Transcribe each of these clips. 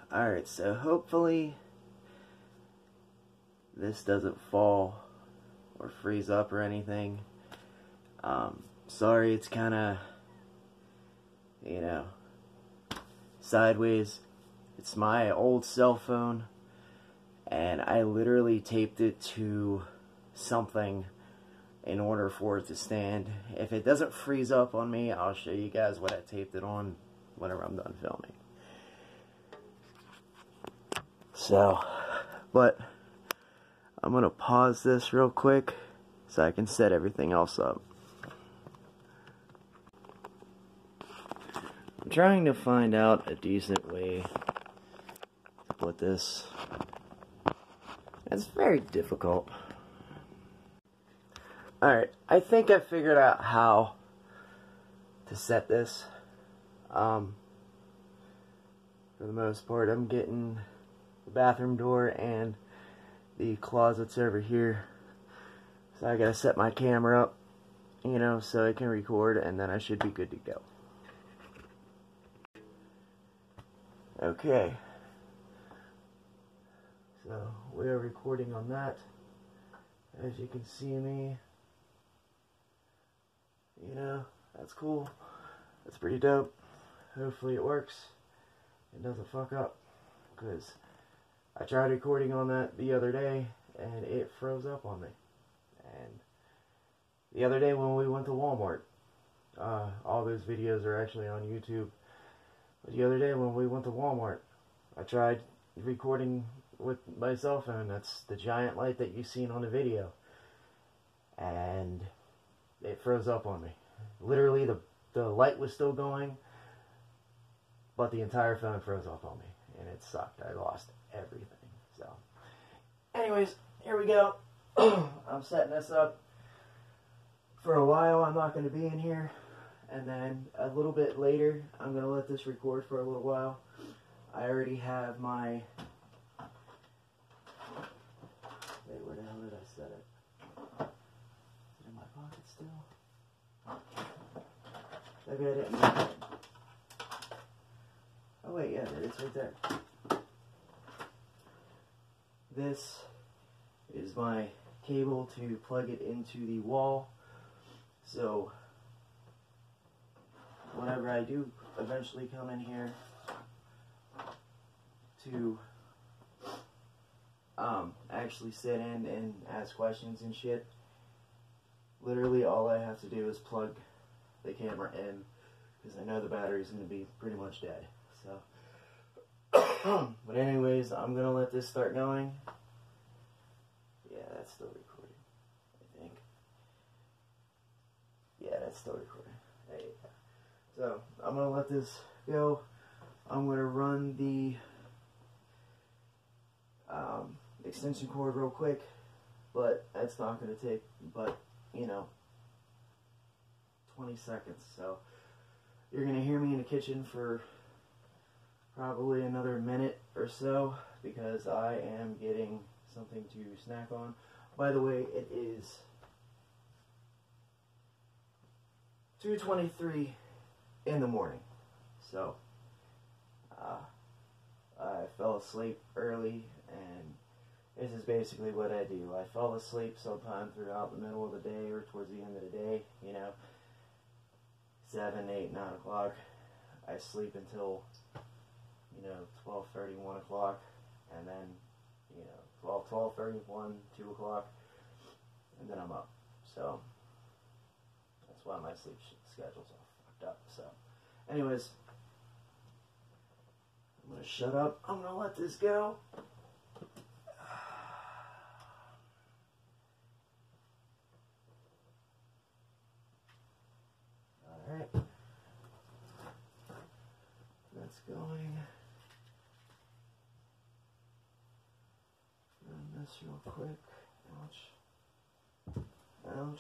Alright, so hopefully this doesn't fall or freeze up or anything. Sorry, it's kind of, you know, sideways. It's my old cell phone, and I literally taped it to something in order for it to stand. If it doesn't freeze up on me, I'll show you guys what I taped it on whenever I'm done filming. So, but I'm gonna pause this real quick so I can set everything else up. I'm trying to find out a decent way to put this. It's very difficult. Alright, I think I figured out how to set this. For the most part, I'm getting the bathroom door and the closets over here. So I gotta set my camera up, you know, so I can record, and then I should be good to go. Okay. So we are recording on that. As you can see me, you know, that's cool. That's pretty dope. Hopefully it works. It doesn't fuck up, because I tried recording on that the other day and it froze up on me. And the other day when we went to Walmart, all those videos are actually on YouTube. But the other day when we went to Walmart, I tried recording with my cell phone. That's the giant light that you've seen on the video. And it froze up on me. Literally, the light was still going, but the entire phone froze up on me. And it sucked. I lost everything. So, anyways, here we go. I'm setting this up. For a while, I'm not going to be in here. And then a little bit later, I'm going to let this record for a little while. I already have my... Wait, where the hell did I set it? Is it in my pocket still? Maybe I didn't make it. Oh wait, yeah, it's right there. This is my cable to plug it into the wall. So whenever I do eventually come in here to actually sit in and ask questions and shit, literally all I have to do is plug the camera in, because I know the battery's going to be pretty much dead. So, but anyways, I'm going to let this start going. Yeah, that's still recording, I think. Yeah, that's still recording. There you go. So, I'm going to let this go. I'm going to run the extension cord real quick, but that's not going to take, but, you know, 20 seconds. So, you're going to hear me in the kitchen for probably another minute or so, because I am getting something to snack on. By the way, it is 2:23 in the morning. So, I fell asleep early, and this is basically what I do. I fall asleep sometime throughout the middle of the day or towards the end of the day, you know, 7, 8, 9 o'clock. I sleep until, you know, 12:30, 1 o'clock, and then, you know, 12:30, 1, 2 o'clock, and then I'm up. So, that's why my sleep schedule's all fucked up. So, anyways, I'm going to shut up. I'm going to let this go. Alright. That's going. Run this real quick. Ouch. Ouch.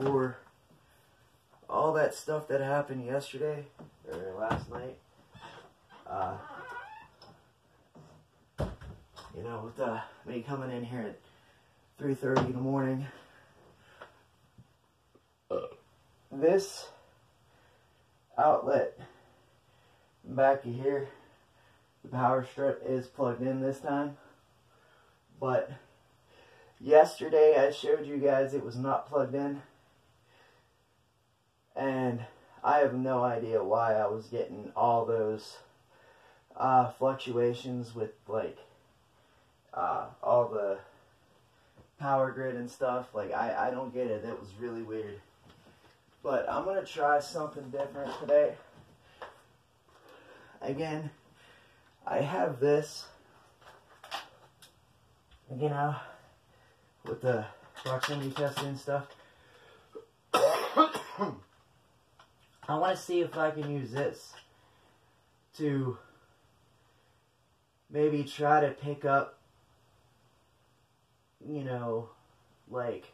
for all that stuff that happened yesterday or last night. You know, with me coming in here at 3:30 in the morning. This outlet back here, the power strip is plugged in this time, but yesterday I showed you guys it was not plugged in, and I have no idea why I was getting all those fluctuations with like all the power grid and stuff. Like I don't get it. That was really weird. But I'm going to try something different today. Again, I have this, you know, with the proximity testing and stuff. I want to see if I can use this to maybe try to pick up, you know, like,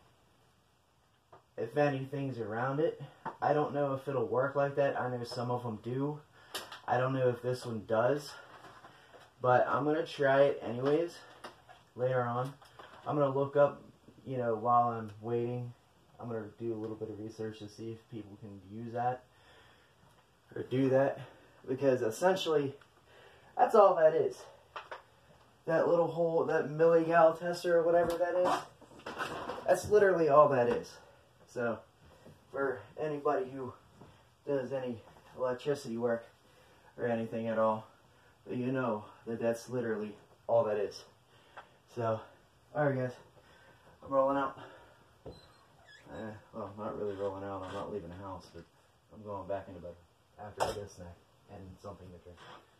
if anything's around it. I don't know if it'll work like that. I know some of them do. I don't know if this one does. But I'm going to try it anyways later on. I'm going to look up, you know, while I'm waiting. I'm going to do a little bit of research to see if people can use that or do that. Because essentially, that's all that is. That little hole, that milligal tester or whatever that is, that's literally all that is. So, for anybody who does any electricity work or anything at all, you know that that's literally all that is. So, alright guys, I'm rolling out. Well, not really rolling out, I'm not leaving the house, but I'm going back into bed after this snack and something to drink.